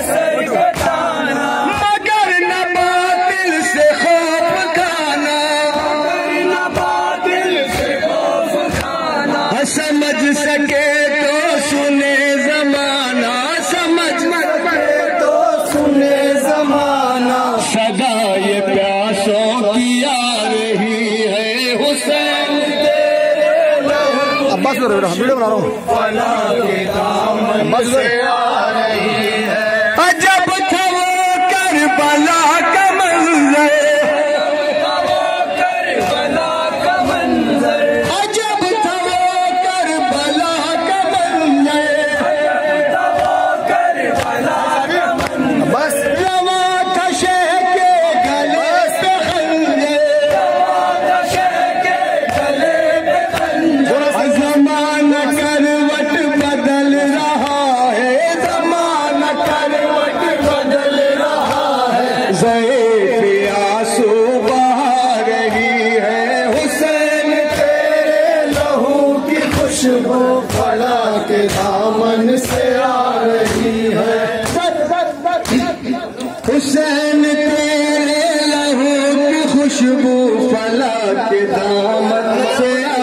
मगर न बातिल से खौफ खाना, समझ सके तो सुने जमाना, समझ सके तो सुने जमाना। सदा ये प्यासों की आ रही है हुसैन तेरे लहू, अब्बास वीडियो बना रहा हूँ, फला के दामन से आ रही है। अजब था वो करबला का मंजर, अजब था वो करबला का मंजर, बस रवा था शह के गले पे खंजर, जमाना करवट बदल रहा है, जमाना करवट बदल रहा है। ज़ैफ़ आंसू बहा रही है हुसैन तेरे लहू की खुशबू फला के दामन से आ रही है। हुसैन तेरे लहू की खुशबू फला के दामन से